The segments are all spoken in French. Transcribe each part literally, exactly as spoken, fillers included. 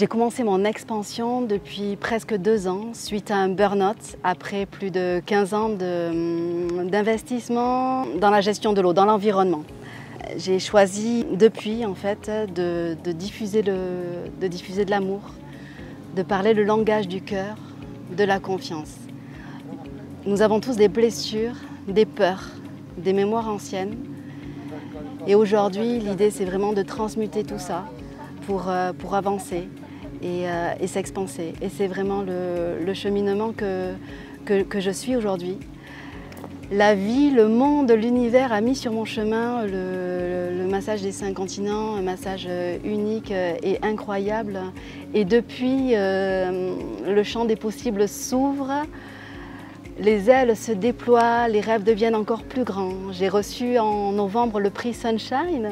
J'ai commencé mon expansion depuis presque deux ans suite à un burn-out après plus de quinze ans d'investissement dans la gestion de l'eau, dans l'environnement. J'ai choisi depuis en fait de, de, diffuser le, de diffuser de l'amour, de parler le langage du cœur, de la confiance. Nous avons tous des blessures, des peurs, des mémoires anciennes. Et aujourd'hui, l'idée c'est vraiment de transmuter tout ça pour, pour avancer et, euh, et s'expanser. Et c'est vraiment le, le cheminement que, que, que je suis aujourd'hui. La vie, le monde, l'univers a mis sur mon chemin le, le massage des cinq continents, un massage unique et incroyable. Et depuis, euh, le champ des possibles s'ouvre, les ailes se déploient, les rêves deviennent encore plus grands. J'ai reçu en novembre le prix Sunshine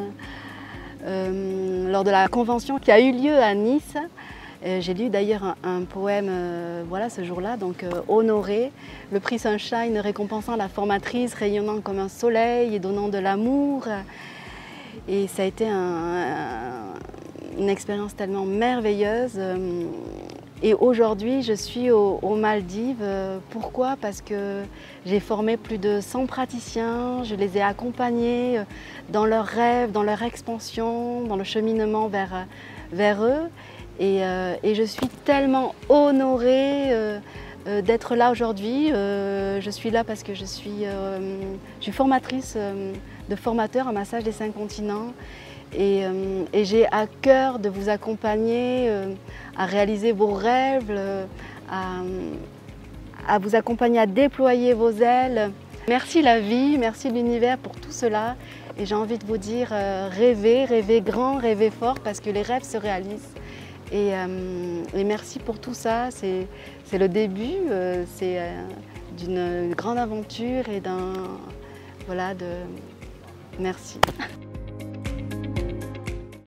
euh, lors de la convention qui a eu lieu à Nice. J'ai lu d'ailleurs un, un poème euh, voilà, ce jour-là, donc euh, honoré, le prix Sunshine récompensant la formatrice rayonnant comme un soleil et donnant de l'amour. Et ça a été un, un, une expérience tellement merveilleuse. Et aujourd'hui, je suis aux, aux Maldives. Pourquoi? Parce que j'ai formé plus de cent praticiens, je les ai accompagnés dans leurs rêves, dans leur expansion, dans le cheminement vers, vers eux. Et, euh, et je suis tellement honorée euh, euh, d'être là aujourd'hui. Euh, je suis là parce que je suis, euh, je suis formatrice euh, de formateurs en massage des cinq continents. Et, euh, et j'ai à cœur de vous accompagner euh, à réaliser vos rêves, euh, à, à vous accompagner à déployer vos ailes. Merci la vie, merci l'univers pour tout cela. Et j'ai envie de vous dire, euh, rêvez, rêvez grand, rêvez fort parce que les rêves se réalisent. Et, euh, et merci pour tout ça, c'est le début, euh, c'est euh, d'une grande aventure et d'un... Voilà, de... Merci.